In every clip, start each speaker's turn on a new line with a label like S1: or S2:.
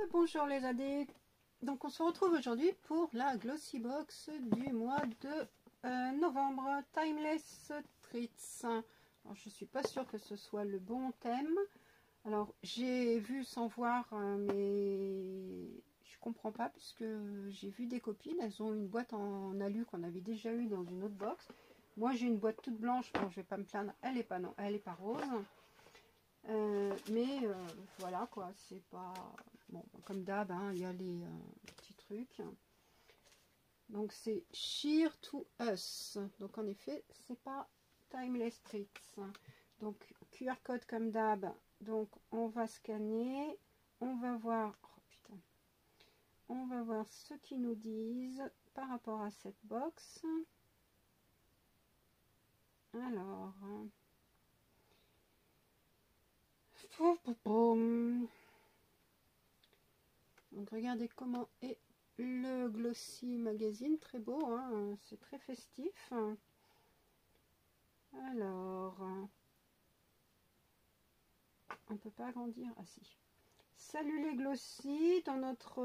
S1: Bonjour les addicts. Donc on se retrouve aujourd'hui pour la Glossy Box du mois de novembre, Timeless Treats. Alors, je suis pas sûre que ce soit le bon thème. Alors j'ai vu sans voir, mais je comprends pas puisque j'ai vu des copines, elles ont une boîte en alu qu'on avait déjà eu dans une autre box. Moi j'ai une boîte toute blanche, bon je vais pas me plaindre, elle est pas, non, elle est pas rose. Mais voilà quoi, c'est pas bon comme d'hab, hein, il y a les petits trucs. Donc c'est Cheer to Us. Donc en effet, c'est pas Timeless Treats. Donc QR code comme d'hab. Donc on va scanner, on va voir. Oh putain. On va voir ce qu'ils nous disent par rapport à cette box. Alors. Donc regardez comment est le Glossy Magazine, très beau, hein, c'est très festif. Alors, on peut pas agrandir, ah si. Salut les Glossy, dans notre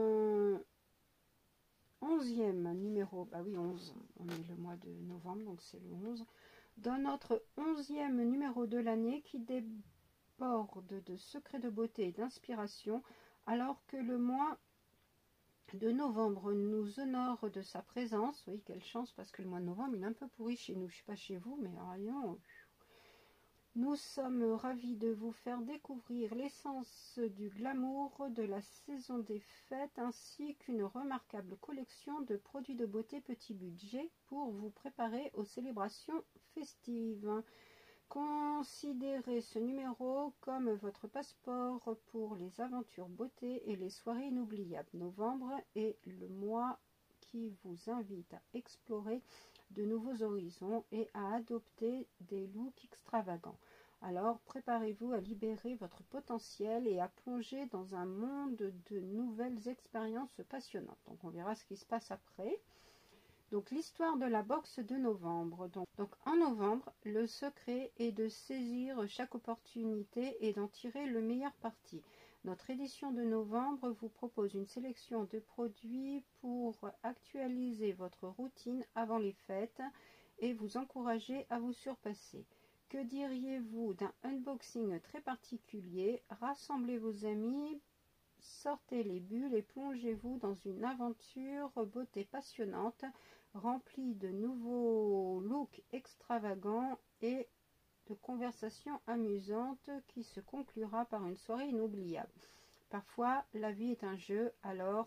S1: 11e numéro, bah oui 11, on est le mois de novembre, donc c'est le 11. Dans notre 11e numéro de l'année qui déborde de secrets de beauté et d'inspiration, alors que le mois de novembre nous honore de sa présence. Oui, quelle chance, parce que le mois de novembre il est un peu pourri chez nous, je sais pas chez vous, mais rien. Nous sommes ravis de vous faire découvrir l'essence du glamour de la saison des fêtes ainsi qu'une remarquable collection de produits de beauté petit budget pour vous préparer aux célébrations festives. Considérez ce numéro comme votre passeport pour les aventures beauté et les soirées inoubliables. Novembre est le mois qui vous invite à explorer de nouveaux horizons et à adopter des looks extravagants. Alors préparez-vous à libérer votre potentiel et à plonger dans un monde de nouvelles expériences passionnantes. Donc on verra ce qui se passe après. Donc l'histoire de la box de novembre. Donc en novembre, le secret est de saisir chaque opportunité et d'en tirer le meilleur parti. Notre édition de novembre vous propose une sélection de produits pour actualiser votre routine avant les fêtes et vous encourager à vous surpasser. Que diriez-vous d'un unboxing très particulier? Rassemblez vos amis, sortez les bulles et plongez-vous dans une aventure beauté passionnante remplie de nouveaux looks extravagants et de conversations amusantes qui se conclura par une soirée inoubliable. Parfois, la vie est un jeu, alors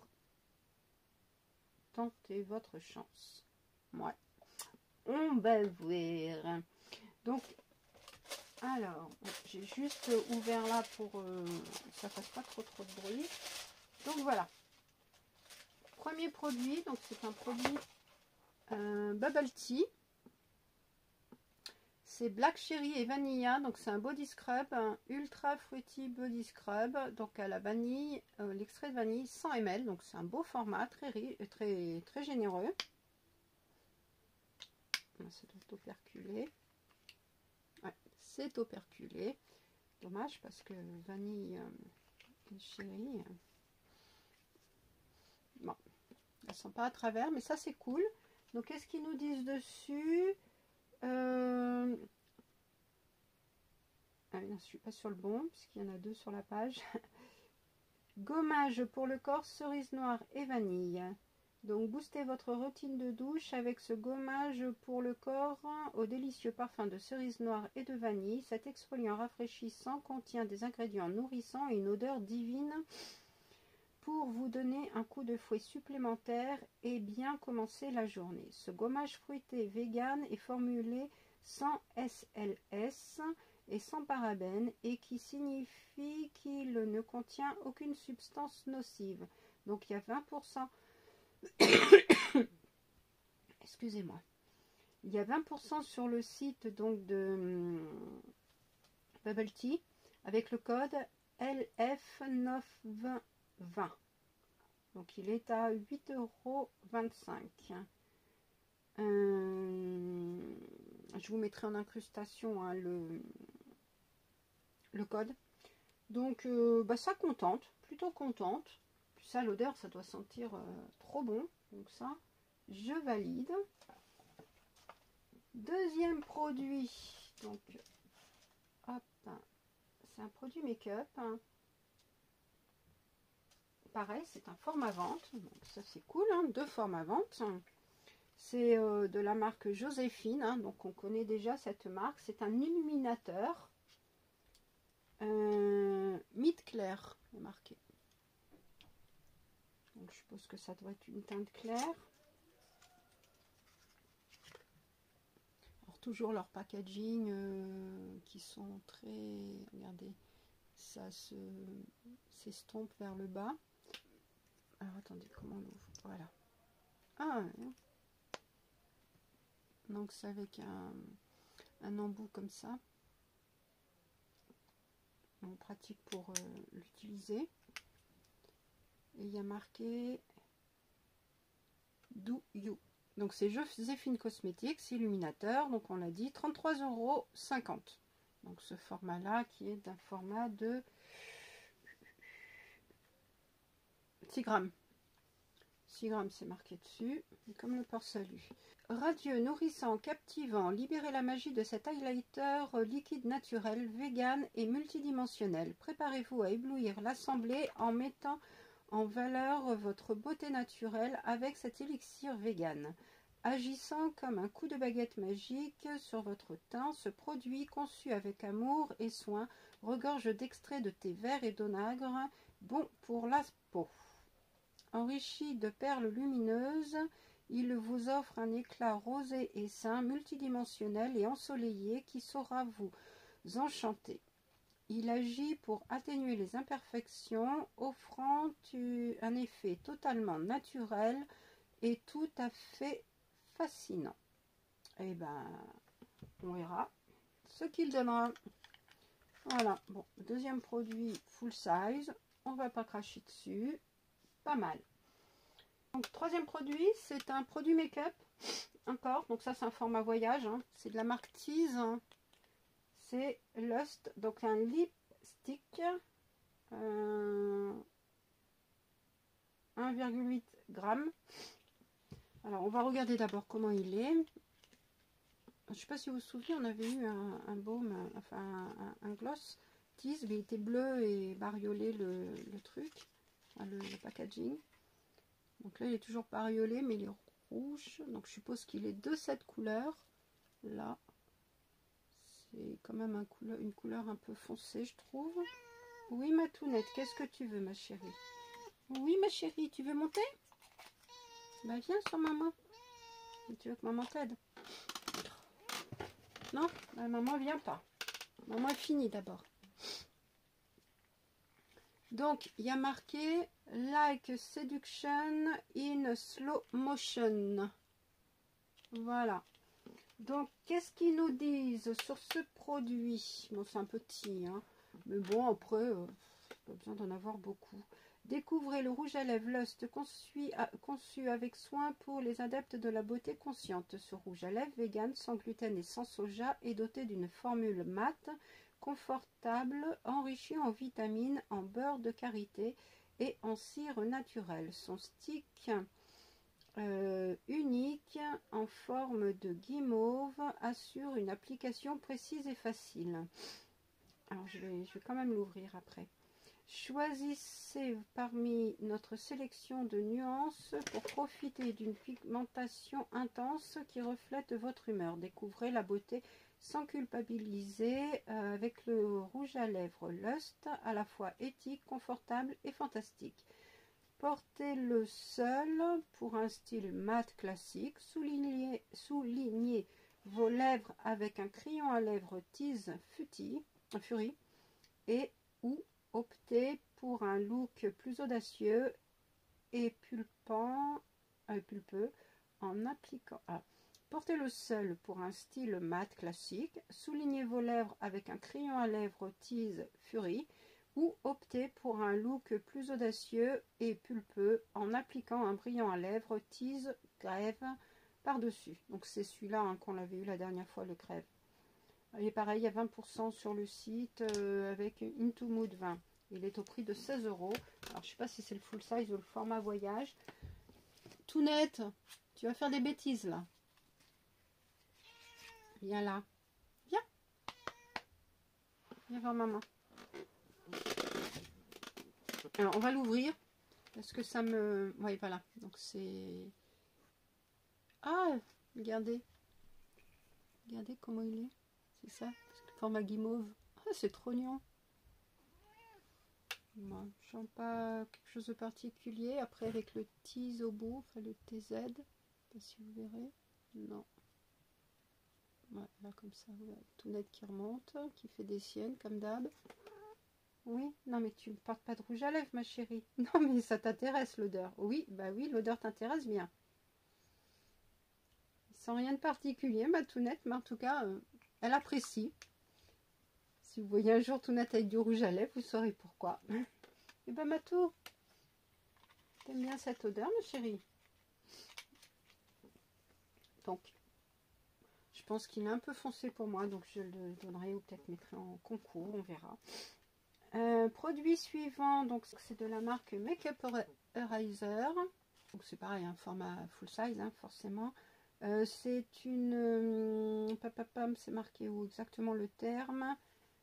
S1: tentez votre chance. Ouais. On va voir. Donc, alors, j'ai juste ouvert là pour que ça fasse pas trop de bruit. Donc voilà. Premier produit, donc c'est un produit Bubble Tea. C'est Black Cherry et Vanilla, donc c'est un body scrub, un ultra fruity body scrub, donc à la vanille, l'extrait de vanille 100 ml, donc c'est un beau format, très généreux. C'est operculé. Ouais, c'est operculé. Dommage parce que vanille et cherry, bon, elles sont pas à travers, mais ça c'est cool. Donc qu'est-ce qu'ils nous disent dessus? Ah non, je suis pas sur le bon puisqu'il y en a deux sur la page. Gommage pour le corps, cerise noire et vanille. Donc boostez votre routine de douche avec ce gommage pour le corps au délicieux parfum de cerise noire et de vanille. Cet exfoliant rafraîchissant contient des ingrédients nourrissants et une odeur divine pour vous donner un coup de fouet supplémentaire et bien commencer la journée. Ce gommage fruité vegan est formulé sans SLS et sans parabènes et qui signifie qu'il ne contient aucune substance nocive. Donc il y a 20%. Excusez-moi. Il y a 20% sur le site donc de Bubble Tea avec le code LF920. Donc il est à 8,25 €. Je vous mettrai en incrustation hein, le code. Donc ça contente, plutôt plutôt contente. Puis ça, l'odeur, ça doit sentir trop bon. Donc ça, je valide. Deuxième produit. Donc, hop, c'est un produit make-up. Pareil, c'est un format vente. Donc ça, c'est cool, hein, 2 formats vente. C'est de la marque Joséphine. Hein, donc on connaît déjà cette marque. C'est un illuminateur. Mid clair est marqué. Donc je suppose que ça doit être une teinte claire. Alors toujours leur packaging qui sont très... Regardez, ça s'estompe vers le bas. Alors attendez, comment on l'ouvre? Voilà. Ah, donc c'est avec un embout comme ça. On pratique pour l'utiliser. Et il y a marqué Do You. Donc c'est Joséphine Cosmetics, illuminateur. Donc on l'a dit, 33,50 €. Donc ce format-là qui est d'un format de 6 grammes. 6 grammes, c'est marqué dessus, comme le port-salut. Radieux, nourrissant, captivant, libérez la magie de cet highlighter liquide naturel, vegan et multidimensionnel. Préparez-vous à éblouir l'assemblée en mettant en valeur votre beauté naturelle avec cet élixir vegan. Agissant comme un coup de baguette magique sur votre teint, ce produit conçu avec amour et soin regorge d'extraits de thé vert et d'onagre, bon pour la peau. Enrichi de perles lumineuses, il vous offre un éclat rosé et sain, multidimensionnel et ensoleillé qui saura vous enchanter. Il agit pour atténuer les imperfections, offrant un effet totalement naturel et tout à fait fascinant. Et ben, on verra ce qu'il donnera. Voilà, bon, deuxième produit full size, on va pas cracher dessus, pas mal. Donc troisième produit, c'est un produit make-up, encore, donc ça c'est un format voyage, hein. C'est de la marque Tease, hein. C'est Lust, donc un lipstick, 1,8 g. Alors on va regarder d'abord comment il est. Je ne sais pas si vous vous souvenez, on avait eu un baume, enfin un gloss Tease, mais il était bleu et bariolé le truc, enfin, le packaging. Donc là il est toujours bariolé, mais il est rouge, donc je suppose qu'il est de cette couleur là. C'est quand même une couleur un peu foncée, je trouve. Oui ma tounette, qu'est-ce que tu veux ma chérie? Oui ma chérie, tu veux monter? Bah viens sur maman. Tu veux que maman t'aide? Non, bah, maman vient pas. Maman est finie d'abord. Donc il y a marqué Like Seduction in Slow Motion. Voilà. Donc qu'est-ce qu'ils nous disent sur ce produit? Bon, c'est un petit, hein, mais bon, après pas besoin d'en avoir beaucoup. Découvrez le rouge à lèvres Lust conçu avec soin pour les adeptes de la beauté consciente. Ce rouge à lèvres vegan, sans gluten et sans soja, est doté d'une formule mate, confortable, enrichie en vitamines, en beurre de karité et en cire naturelle. Son stick unique en forme de guimauve assure une application précise et facile. Alors je vais quand même l'ouvrir après. Choisissez parmi notre sélection de nuances pour profiter d'une pigmentation intense qui reflète votre humeur. Découvrez la beauté sans culpabiliser avec le rouge à lèvres Lust, à la fois éthique, confortable et fantastique. Portez-le seul pour un style mat classique. Soulignez vos lèvres avec un crayon à lèvres Tease Fury et ou optez pour un look plus audacieux et pulpeux en appliquant. Portez-le seul pour un style mat classique. Soulignez vos lèvres avec un crayon à lèvres Tease Fury ou optez pour un look plus audacieux et pulpeux en appliquant un brillant à lèvres Tease Grève par-dessus. Donc c'est celui-là hein, qu'on avait eu la dernière fois, le crève. Et pareil, il y a 20% sur le site avec Into Mood 20. Il est au prix de 16 €. Alors, je sais pas si c'est le full size ou le format voyage. Tout net, tu vas faire des bêtises là. Viens là. Viens. Viens voir maman. Alors, on va l'ouvrir. Parce que ça me... Oui, voilà. Donc, c'est... Ah, regardez. Regardez comment il est. C'est ça. Le format guimauve. Ah, c'est trop mignon. Bon, je sens pas quelque chose de particulier. Après, avec le tease au bout, enfin le TZ. Je sais pas si vous verrez. Non. Ouais, là, comme ça. Ouais. Tout net qui remonte. Qui fait des siennes, comme d'hab. Oui, non mais tu ne portes pas de rouge à lèvres ma chérie. Non mais ça t'intéresse l'odeur. Oui, bah oui, l'odeur t'intéresse bien. Sans rien de particulier, ma Tounette, mais en tout cas, elle apprécie. Si vous voyez un jour Tounette avec du rouge à lèvres, vous saurez pourquoi. Et ben Matou, t'aimes bien cette odeur ma chérie? Donc, je pense qu'il est un peu foncé pour moi, donc je le donnerai ou peut-être mettrai en concours, on verra. Produit suivant, donc c'est de la marque Makeup Eraser. Donc c'est pareil, un format full size, hein, forcément. C'est une... c'est marqué où exactement le terme.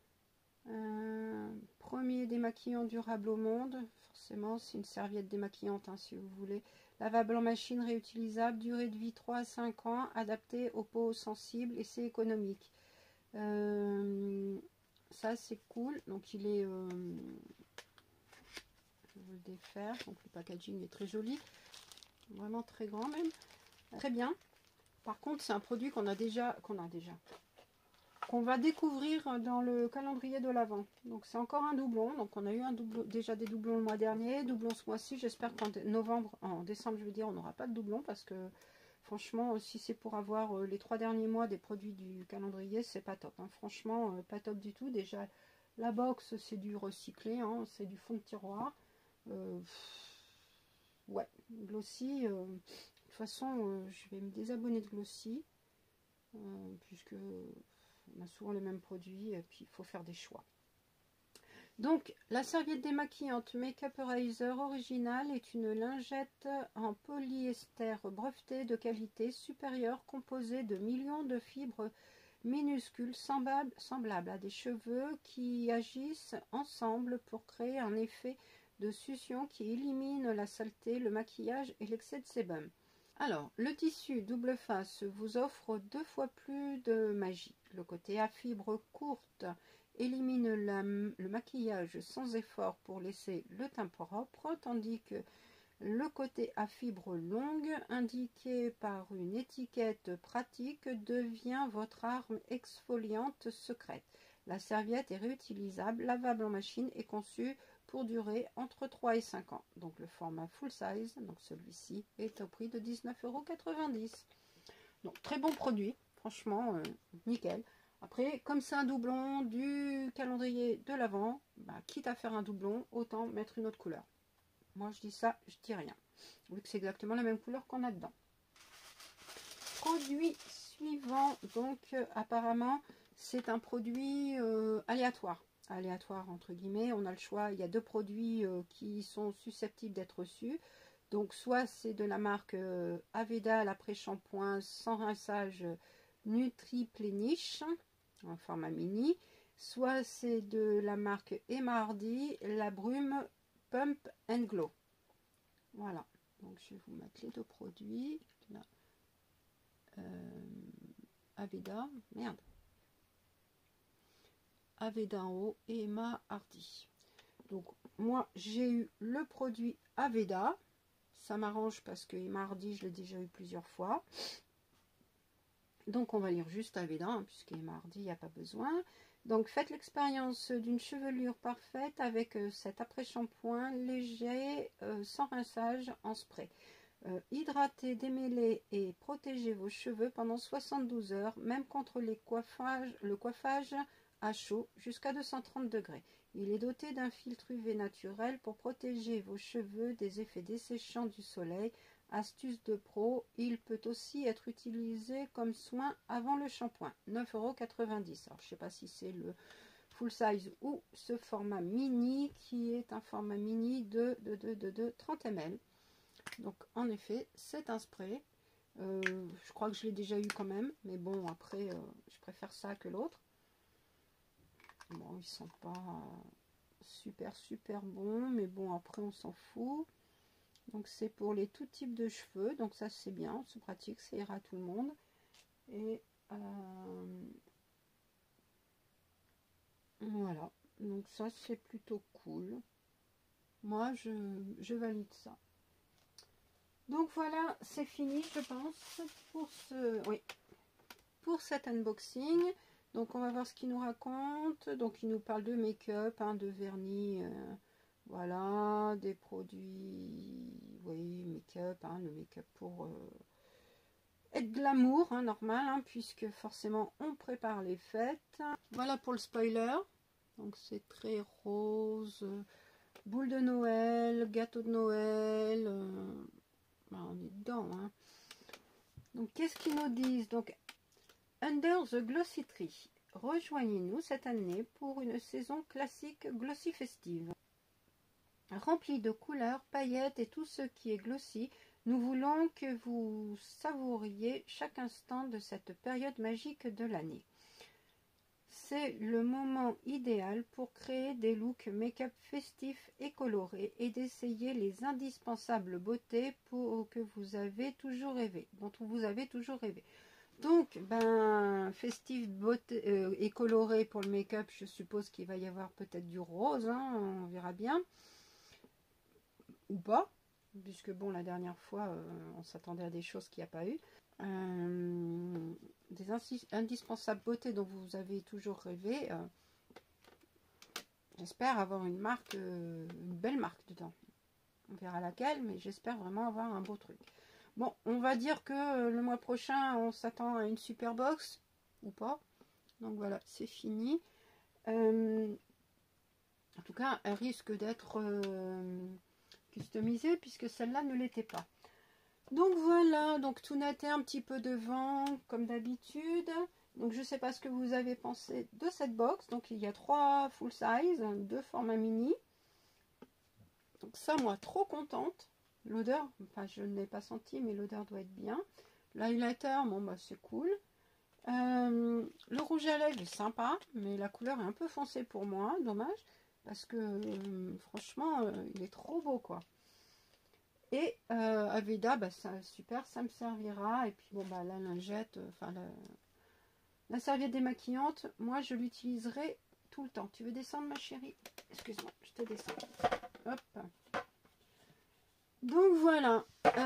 S1: Premier démaquillant durable au monde. Forcément, c'est une serviette démaquillante, hein, si vous voulez. Lavable en machine, réutilisable, durée de vie 3 à 5 ans, adapté aux peaux sensibles et c'est économique. Ça c'est cool, donc il est, je vais le défaire, donc le packaging est très joli, vraiment très grand même, très bien. Par contre c'est un produit qu'on va découvrir dans le calendrier de l'Avent. Donc c'est encore un doublon, donc on a eu déjà des doublons le mois dernier, doublon ce mois-ci, j'espère qu'en décembre je veux dire, on n'aura pas de doublon parce que franchement, si c'est pour avoir les 3 derniers mois des produits du calendrier, c'est pas top. Hein. Franchement, pas top du tout. Déjà, la box, c'est du recyclé, hein, c'est du fond de tiroir. Ouais, Glossy. De toute façon, je vais me désabonner de Glossy, puisque on a souvent les mêmes produits, et puis il faut faire des choix. Donc, la serviette démaquillante Makeup Eraser originale est une lingette en polyester brevetée de qualité supérieure composée de millions de fibres minuscules semblables à des cheveux qui agissent ensemble pour créer un effet de succion qui élimine la saleté, le maquillage et l'excès de sébum. Alors, le tissu double face vous offre 2 fois plus de magie. Le côté à fibres courtes élimine le maquillage sans effort pour laisser le teint propre, tandis que le côté à fibres longues, indiqué par une étiquette pratique, devient votre arme exfoliante secrète. La serviette est réutilisable, lavable en machine et conçue pour durer entre 3 et 5 ans. Donc le format full size, donc celui-ci, est au prix de 19,90 €. Donc très bon produit, franchement, nickel. Après, comme c'est un doublon du calendrier de l'Avent, bah, quitte à faire un doublon, autant mettre une autre couleur. Moi, je dis ça, je dis rien. Vu que c'est exactement la même couleur qu'on a dedans. Produit suivant, donc apparemment, c'est un produit aléatoire. Aléatoire entre guillemets, on a le choix. Il y a 2 produits qui sont susceptibles d'être reçus. Donc, soit c'est de la marque Aveda, l'après-shampoing sans rinçage Nutri-Plenish, en format mini, soit c'est de la marque Emma Hardy, la brume Pump and Glow. Voilà, donc je vais vous mettre les 2 produits. Là. Aveda, merde. Aveda en haut et Emma Hardy. Donc moi j'ai eu le produit Aveda. Ça m'arrange parce que Emma Hardy, je l'ai déjà eu plusieurs fois. Donc on va lire juste Aveda, hein, puisque Emma Hardy, il n'y a pas besoin. Donc faites l'expérience d'une chevelure parfaite avec cet après-shampoing léger, sans rinçage, en spray. Hydratez, démêlez et protégez vos cheveux pendant 72 heures, même contre le coiffage à chaud jusqu'à 230 degrés. Il est doté d'un filtre UV naturel pour protéger vos cheveux des effets desséchants du soleil. Astuce de pro, il peut aussi être utilisé comme soin avant le shampoing. 9,90 €. Alors, je ne sais pas si c'est full size ou ce format mini qui est un format mini de 30 ml. Donc en effet c'est un spray. Je crois que je l'ai déjà eu quand même, mais bon après je préfère ça que l'autre. Bon, ils sont pas super bons, mais bon après on s'en fout. Donc c'est pour les tout types de cheveux, donc ça c'est bien, c'est pratique, ça ira à tout le monde. Et voilà, donc ça c'est plutôt cool. Moi je valide ça. Donc voilà, c'est fini je pense pour pour cet unboxing. Donc on va voir ce qu'il nous raconte. Donc il nous parle de make-up, hein, de vernis, voilà, des produits, oui, make-up, hein, le make-up pour être glamour, hein, normal, hein, puisque forcément on prépare les fêtes. Voilà pour le spoiler. Donc c'est très rose, boule de Noël, gâteau de Noël, on est dedans, hein. Donc qu'est-ce qu'ils nous disent? Donc Under the Glossy Tree, rejoignez-nous cette année pour une saison classique glossy festive. Remplie de couleurs, paillettes et tout ce qui est glossy, nous voulons que vous savouriez chaque instant de cette période magique de l'année. C'est le moment idéal pour créer des looks make-up festifs et colorés et d'essayer les indispensables beautés que vous avez toujours rêvé, dont vous avez toujours rêvé. Donc, ben, festif, beauté et coloré pour le make-up, je suppose qu'il va y avoir peut-être du rose, hein, on verra bien. Ou pas, puisque bon, la dernière fois, on s'attendait à des choses qu'il n'y a pas eu. Des indispensables beautés dont vous avez toujours rêvé. J'espère avoir une marque, une belle marque dedans. On verra laquelle, mais j'espère vraiment avoir un beau truc. Bon, on va dire que le mois prochain, on s'attend à une super box, ou pas. Donc voilà, c'est fini. En tout cas, elle risque d'être customisée, puisque celle-là ne l'était pas. Donc voilà, donc tout naté un petit peu devant, comme d'habitude. Donc je ne sais pas ce que vous avez pensé de cette box. Donc il y a 3 full size, 2 formats mini. Donc ça, moi, trop contente. L'odeur, enfin je ne l'ai pas senti, mais l'odeur doit être bien. L'highlighter, bon bah c'est cool. Le rouge à lèvres est sympa, mais la couleur est un peu foncée pour moi, dommage. Parce que franchement, il est trop beau quoi. Et Aveda, bah, ça, super, ça me servira. Et puis bon, bah, la lingette, enfin la serviette démaquillante, moi je l'utiliserai tout le temps. Tu veux descendre ma chérie? Excuse-moi, je te descends. Hop. Donc voilà.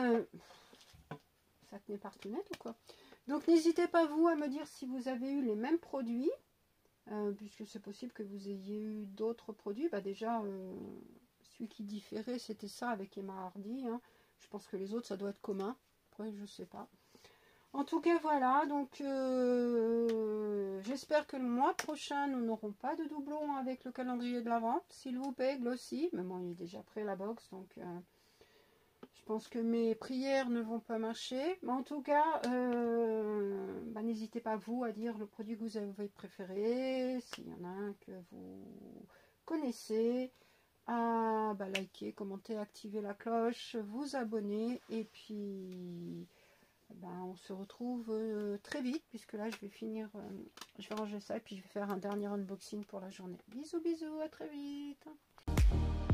S1: Ça tenait partout net ou quoi? Donc n'hésitez pas vous à me dire si vous avez eu les mêmes produits. Puisque c'est possible que vous ayez eu d'autres produits. Bah déjà... celui qui différait, c'était ça avec Emma Hardy. Hein. Je pense que les autres, ça doit être commun. Après, je sais pas. En tout cas, voilà. Donc, j'espère que le mois prochain, nous n'aurons pas de doublons avec le calendrier de l'Avent. S'il vous plaît, Glossy. Mais bon, il est déjà prêt la box. Donc, je pense que mes prières ne vont pas marcher. Mais en tout cas, bah, n'hésitez pas, vous, à dire le produit que vous avez préféré. S'il y en a un que vous connaissez. À liker, commenter, activer la cloche, vous abonner et puis on se retrouve très vite puisque là je vais finir, je vais ranger ça et puis je vais faire un dernier unboxing pour la journée. Bisous bisous, à très vite.